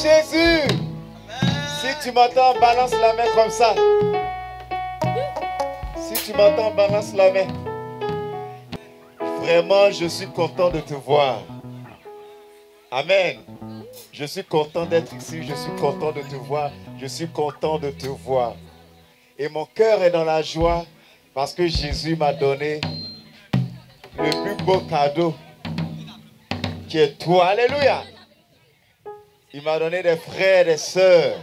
Jésus. Si tu m'entends, balance la main comme ça. Si tu m'entends, balance la main. Vraiment, je suis content de te voir. Amen. Je suis content d'être ici. Je suis content de te voir. Je suis content de te voir. Et mon cœur est dans la joie parce que Jésus m'a donné le plus beau cadeau qui est toi. Alléluia. Il m'a donné des frères et des sœurs.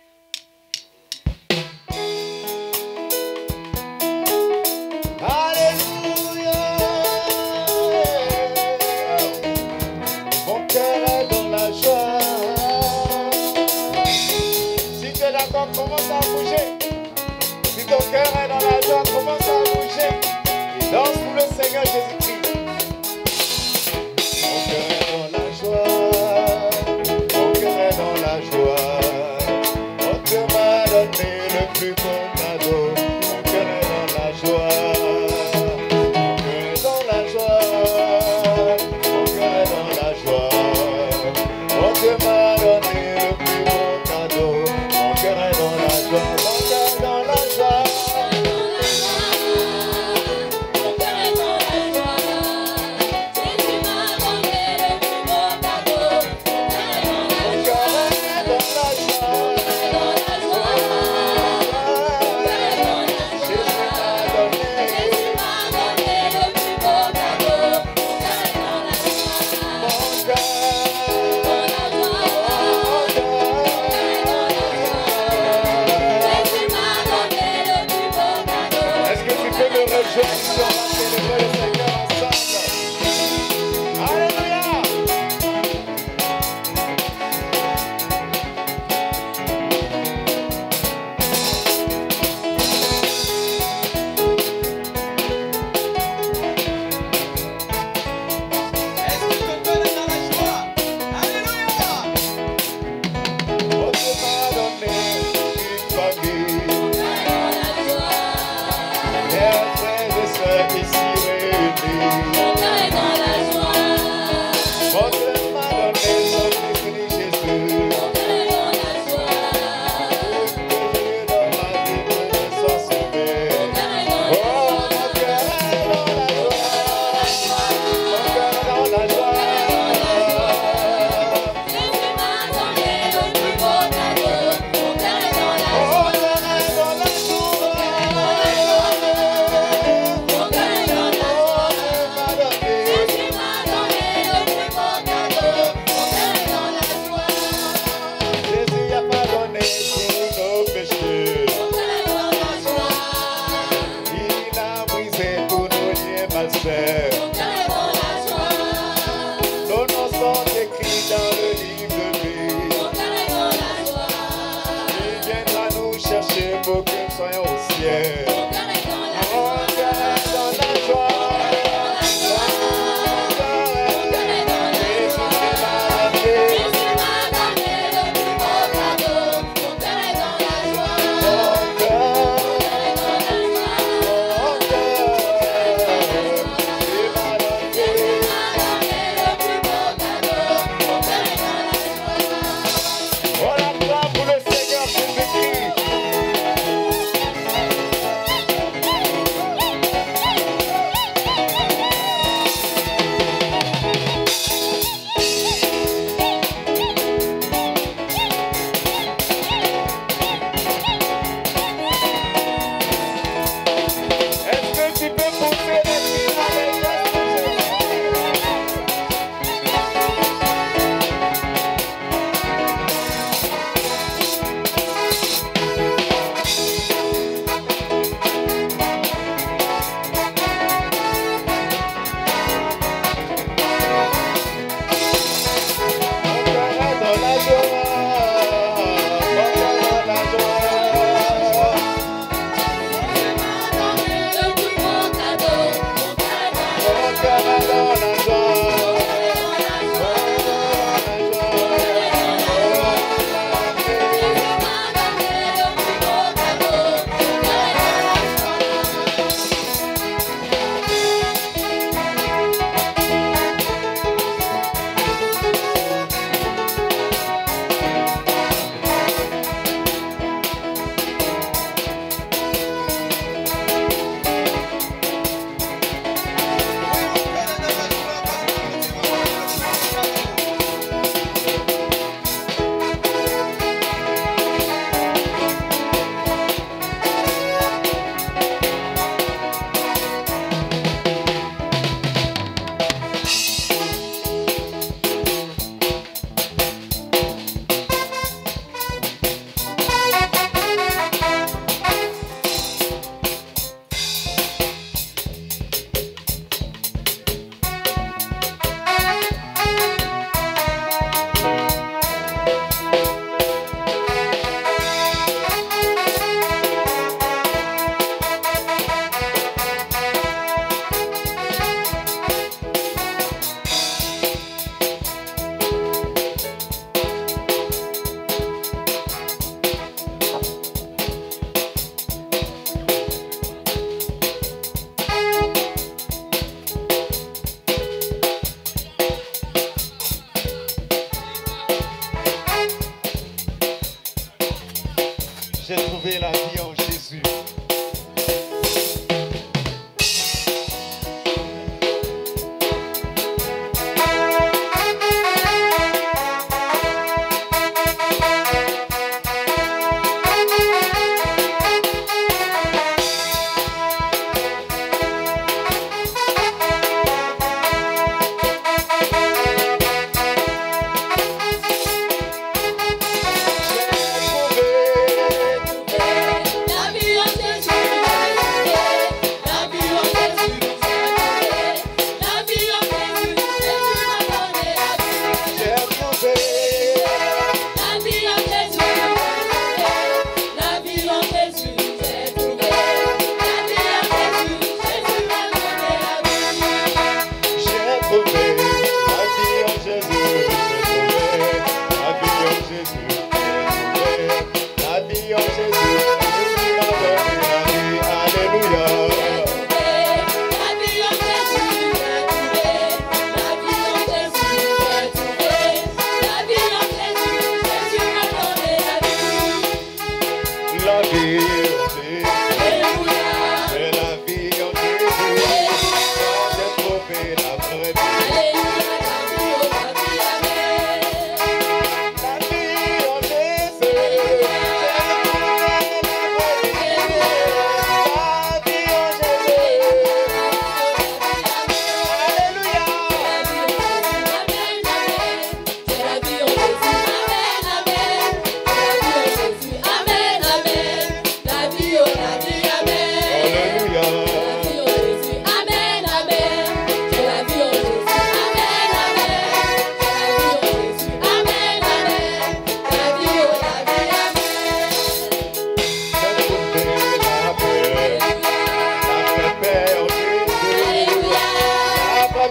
Alléluia. Mon cœur est dans la joie. Si tu es d'accord, commence à bouger. Si ton cœur est dans la joie, commence à bouger. Et danse pour le Seigneur Jésus-Christ. Mon cœur est dans la joie. Mon cœur est dans la joie. Mon Dieu m'a donné le plus beau cadeau. Mon cœur est dans la joie. Mon cœur est dans la joie. Mon cœur est dans la joie. Mon Dieu m'a donné le plus beau cadeau. Mon cœur est dans la joie. Mon cœur est dans la joie.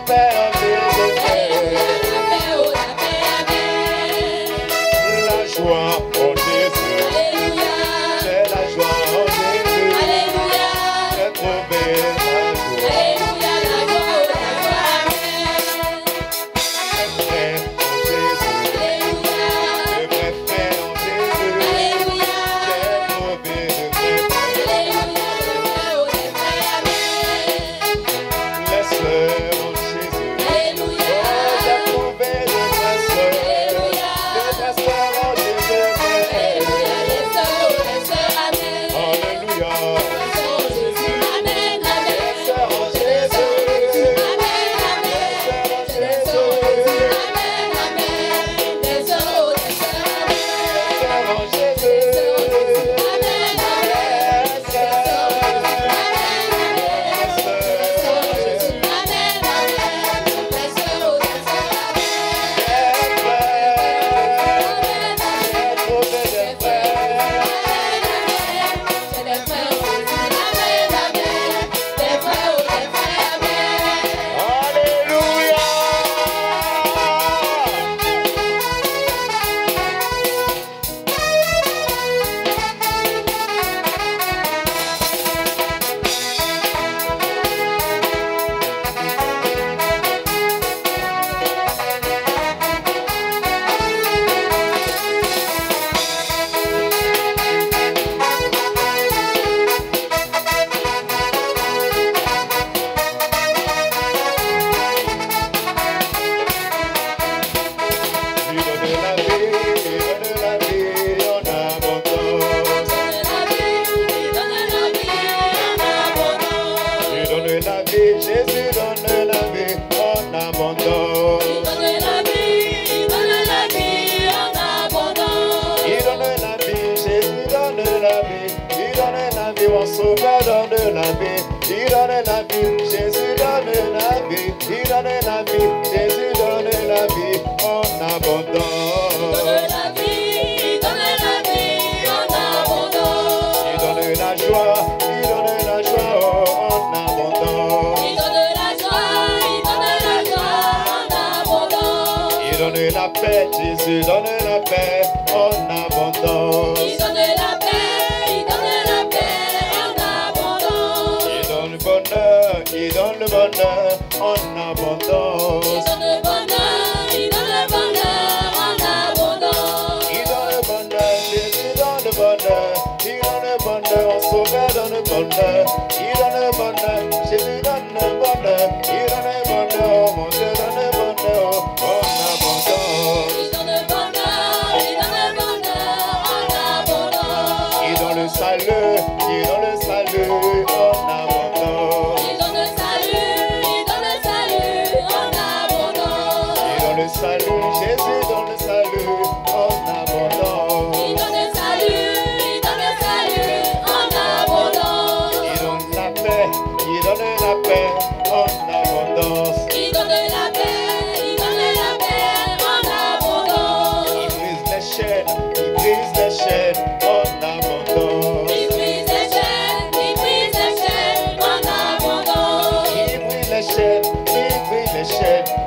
paix en Jésus. La joie en Jésus. C'est la joie en Jésus. J'ai trouvé la joie. Jésus donne la vie en abondance. Il donne la vie en abondance. Il donne la vie, Jésus donne la vie. Il donne la vie, mon sauveur donne la vie. Il donne la vie, Jésus donne la vie. Il donne la vie, Jésus donne la vie en abondance. Il donne la vie en abondance. Il donne la joie en abondance. Il donne la joie en abondance. Il donne la paix, Jésus donne la paix en abondance. Il donne la paix en abondance. Il donne le bonheur en abondance. Il donne le bonheur en abondance. Il donne le bonheur, Jésus donne le bonheur. Il donne le bonheur, mon sauveur donne le bonheur. Il donne le bonheur, Jésus donne le bonheur. Il donne le bonheur, mon Dieu donne le bonheur en abondance. Il donne le bonheur en abondance. Il donne le salut en abondance. Il donne le salut en abondance. Il donne le salut, Jésus donne le salut en abondance. Il donne le salut en abondance. Il donne la paix en abondance. Il donne la paix en abondance. Il brise les chaînes en abondance. Il brise les chaînes en abondance. Il brise les chaînes